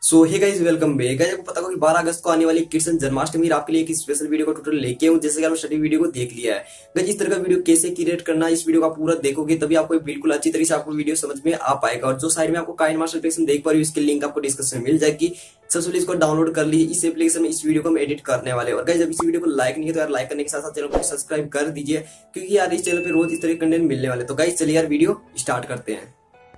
सो hey guys, welcome back. Guys, आपको पता होगा कि 12 अगस्त को आने वाली कृष्ण जन्माष्टमी आपके लिए एक स्पेशल वीडियो को टोटल लेके हूं। जैसे कि आपने स्टडी वीडियो को देख लिया है गाइस, इस तरह का वीडियो कैसे क्रिएट करना है, इस वीडियो को आप पूरा देखोगे तभी आपको बिल्कुल अच्छी तरीके से आपको वीडियो समझ में आ पाएगा। और जो साइड में आपको काइन मास्टर एप्लीकेशन देख पा रही हो, इसकी लिंक आपको डिस्क्रिप्शन में मिल जाएगी। सबसे पहले इसको डाउनलोड कर लीजिए। इस एप्लीकेशन में इस वीडियो को हम एडिट करने वाले हैं। और गाइस, जब इस वीडियो को लाइक नहीं है तो यार लाइक करने के साथ साथ चैनल को सब्सक्राइब कर दीजिए, क्योंकि यार इस चैनल पे रोज इस तरह के कंटेंट मिलने वाले। तो गाइस चलिए यार वीडियो स्टार्ट करते हैं।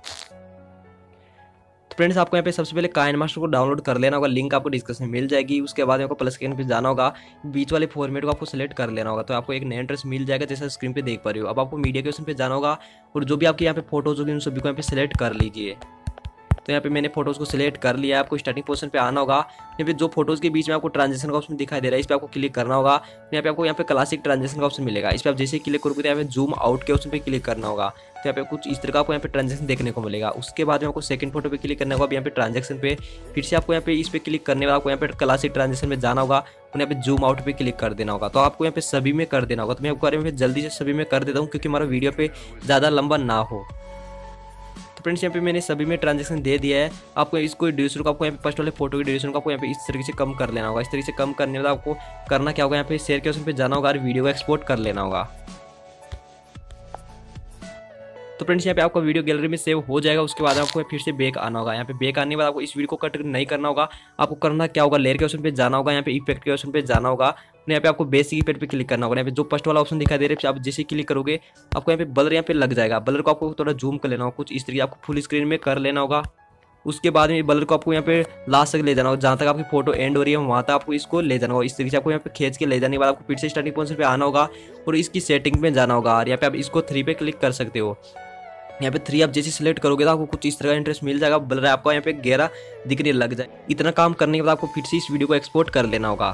फ्रेंड्स, आपको यहाँ पे सबसे पहले काइन मास्टर को डाउनलोड कर लेना होगा। लिंक आपको डिस्क्रिप्शन में मिल जाएगी। उसके बाद आपको प्लस के पे जाना होगा, बीच वाले फॉर्मेट को आपको सेलेक्ट कर लेना होगा। तो आपको एक नया इंटरेस्ट मिल जाएगा, जैसा स्क्रीन पे देख पा रहे हो। अब आपको मीडिया के ऑप्शन पे जाना होगा और जो भी आपके यहाँ पे फोटोज होगी उन सभी को यहाँ पे सेलेक्ट कर लीजिए। तो यहाँ पे मैंने फोटोज को सिलेक्ट कर लिया है। आपको स्टार्टिंग पोजीशन पे आना होगा। यहाँ पे जो फोटोज के बीच में आपको ट्रांजिशन का ऑप्शन दिखाई दे रहा है, इस पे आपको क्लिक करना होगा। यहाँ पे आपको यहाँ पे क्लासिक ट्रांजिशन का ऑप्शन मिलेगा। इस पे आप जैसे क्लिक करोगे तो यहाँ पे जूम आउट के ऑप्शन पे क्लिक करना होगा। तो यहाँ पे कुछ इस तरह का आपको यहाँ पे ट्रांजेक्शन देखने को मिलेगा। उसके बाद में आपको सेकंड फोटो पे क्लिक करना होगा। यहाँ पे ट्रांजेक्शन पे फिर से आपको यहाँ पे इस पे क्लिक करने वाला आपको यहाँ पे क्लासिक ट्रांजेक्शन में जाना होगा और यहाँ पे जूम आउट पे क्लिक कर देना होगा। तो आपको यहाँ पे सभी में कर देना होगा। तो मैं आपको बारे में जल्दी से सभी में कर देता हूँ, क्योंकि हमारा वीडियो पे ज़्यादा लंबा ना हो। तो फ्रेंड्स, यहाँ पे मैंने सभी में ट्रांजेक्शन दे दिया है। आपको इसको ड्यूरेशन को आपको यहाँ पे फर्स्ट वाले फोटो की ड्यूरेशन को आपको यहाँ पे इस तरीके से कम कर लेना होगा। इस तरीके से कम करने वाला आपको करना क्या होगा, यहाँ पे शेयर के ऑप्शन पे जाना होगा और वीडियो को एक्सपोर्ट कर लेना होगा। तो फ्रेंड्स, यहाँ पे आपका वीडियो गैलरी में सेव हो जाएगा। उसके बाद आपको फिर से बैक आना होगा। यहाँ पे बैक आने के बाद आपको इस वीडियो को कट नहीं करना होगा। आपको करना क्या होगा, लेयर के ऑप्शन पे जाना होगा, यहाँ पे इफेक्ट के ऑप्शन पे जाना होगा। यहाँ पे आपको बेसिक इफेक्ट पे क्लिक करना होगा। यहाँ पे जो फर्स्ट वाला ऑप्शन दिखाई दे रहा है, आप जैसे क्लिक करोगे आपको यहाँ पे बलर यहाँ पे लग जाएगा। बलर को आपको थोड़ा जूम कर लेना होगा, कुछ इस तरीके आपको फुल स्क्रीन में कर लेना होगा। उसके बाद में बलर को आपको यहाँ पे लास्ट तक ले जाना होगा, जहाँ तक आपकी फोटो एंड हो रही है वहाँ तक आपको इसको ले जाना होगा। इस तरीके से आपको यहाँ पे खींच के ले जाने के बाद आपको फिर से स्टार्टिंग पोजीशन पे आना होगा और इसकी सेटिंग में जाना होगा। और यहाँ पे आप इसको 3 पे क्लिक कर सकते हो। यहाँ पे 3 आप जैसे सिलेक्ट करोगे तो आपको कुछ इस तरह का इंटरेस्ट मिल जाएगा। बलर आपको यहाँ पे गहरा दिखने लग जाए। इतना काम करने के बाद आपको फिर से इस वीडियो को एक्सपोर्ट कर लेना होगा।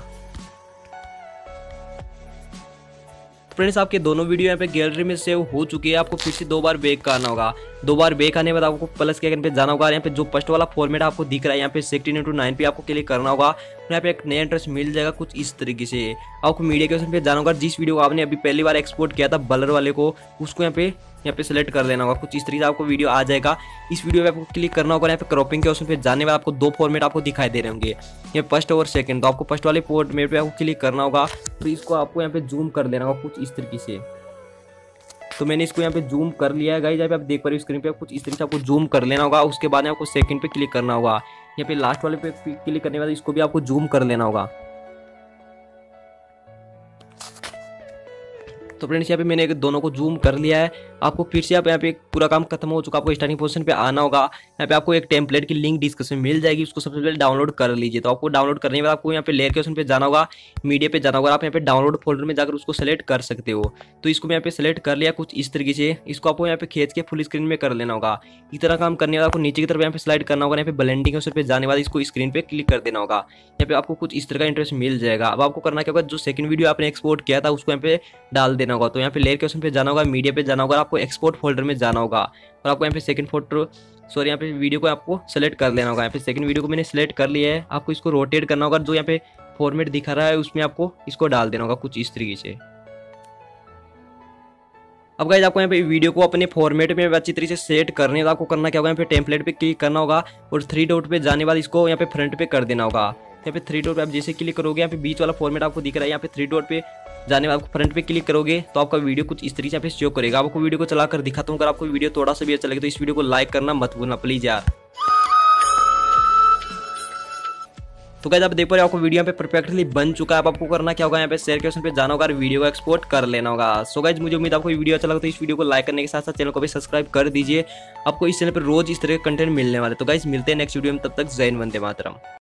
फ्रेंड्स, आपके दोनों वीडियो यहाँ पे गैलरी में सेव हो चुकी है। आपको फिर से 2 बार बैक आना होगा। 2 बार बैक आने के बाद आपको प्लस के आइकन पे जाना होगा। यहाँ पे जो फर्स्ट वाला फॉर्मेट आपको दिख रहा है, यहाँ पे 16:9 पे आपको क्लिक करना होगा। यहाँ पे एक नया इंटरेस्ट मिल जाएगा कुछ इस तरीके से। आपको मीडिया के ऑप्शन पे जाना होगा। जिस वीडियो को आपने अभी पहली बार एक्सपोर्ट किया था बलर वाले को, उसको यहाँ पे सेलेक्ट कर लेना होगा। कुछ इस तरीके से आपको वीडियो आ जाएगा। इस वीडियो पे आपको क्लिक करना होगा। यहाँ पे क्रॉपिंग के ऑप्शन पे जाने बाद आपको 2 फॉर्मेट आपको दिखाई दे रहे होंगे, ये फर्स्ट और सेकंड। तो आपको फर्स्ट वाले फॉर्मेट पे आपको क्लिक करना होगा। तो इसको आपको यहाँ पे जूम कर लेना होगा कुछ इस तरीके से। तो मैंने इसको यहाँ पे जूम कर लिया है गाइस। यहाँ पे आप देख पा रहे हो स्क्रीन पे, कुछ इस तरीके से आपको जूम कर लेना होगा। उसके बाद आपको सेकंड पे क्लिक करना होगा। यहाँ पे लास्ट वाले पे क्लिक करने के बाद इसको भी आपको जूम कर लेना होगा। तो फ्रेंड्स, यहाँ पे मैंने दोनों को जूम कर लिया है। आपको फिर से आप यहाँ पे पूरा काम खत्म हो चुका। आपको स्टार्टिंग पोजीशन पे आना होगा। यहाँ पे आपको एक टेम्पलेट की लिंक डिस्क्रिप्शन में मिल जाएगी, उसको सबसे पहले डाउनलोड कर लीजिए। तो आपको डाउनलोड करने के बाद आपको यहाँ पे लेयर के ऑप्शन पे जाना होगा, मीडिया पे जाना होगा। आप यहाँ पे डाउनलोड फोल्डर में जाकर उसको सेलेक्ट कर सकते हो। तो इसको मैं यहाँ पे सेलेक्ट कर लिया कुछ इस तरीके से। इसको आपको यहाँ पे खींच के फुल स्क्रीन में कर लेना होगा। इतना काम करने के बाद आपको नीचे की तरफ यहाँ पे स्लाइड करना होगा। यहाँ पे ब्लेंडिंग ऑप्शन पे जाने के बाद इसको स्क्रीन पे क्लिक कर देना होगा। यहाँ पे आपको कुछ इस तरह का इंटरेस्ट मिल जाएगा। अब आपको करना क्या होगा, जो सेकंड वीडियो आपने एक्सपोर्ट किया था उसको यहाँ पे डाल देना होगा। तो यहाँ पे लेयर के ऑप्शन पे जाना होगा, मीडिया पे जाना होगा, आपको एक्सपोर्ट फोल्डर में जाना होगा और आपको यहाँ पे सेकंड फोटो यहाँ पे वीडियो को आपको सेलेक्ट कर लेना होगा। यहाँ पे सेकंड वीडियो को मैंने सेलेक्ट कर लिया है। आपको इसको रोटेट करना होगा, जो यहाँ पे फॉर्मेट दिखा रहा है उसमें आपको इसको डाल देना होगा कुछ इस तरीके से। अब गाइस, आपको यहाँ पे वीडियो को अपने फॉर्मेट में अच्छी तरीके से सेट करने है। तो आपको करना क्या होगा, यहाँ पे टेम्पलेट पे क्लिक करना होगा और 3 डॉट पे जाने बाद इसको यहाँ पे फ्रंट पे कर देना होगा। यहाँ पे 3 डॉट पे आप जैसे क्लिक करोगे, यहाँ पे बीच वाला फॉर्मेट आपको दिख रहा है। यहाँ पे 3 डॉट पे जाने बाद आपको फ्रंट पे क्लिक करोगे तो आपका वीडियो कुछ इस तरीके से यहाँ पे शो करेगा। आपको वीडियो को चलाकर दिखाता हूँ। अगर आपको वीडियो थोड़ा सा भी अच्छा लगे तो इस वीडियो को लाइक करना मत भूलना प्लीज यार। तो गाइस, आप देख पा रहे हो आपको वीडियो यहाँ पे परफेक्टली बन चुका है। अब आपको करना क्या होगा, यहाँ पे शेयर के ऑप्शन पे जाना होगा और वीडियो को एक्सपोर्ट कर लेना होगा। सो गाइस, मुझे उम्मीद आपको वीडियो अच्छा लगा तो इस वीडियो को लाइक करने के साथ साथ चैनल को भी सब्सक्राइब कर दीजिए। आपको इस चैनल पर रोज इस तरह के कंटेंट मिलने वाले। तो गाइस, मिलते हैं नेक्स्ट वीडियो में, तब तक जय हिंद, वंदे मातरम।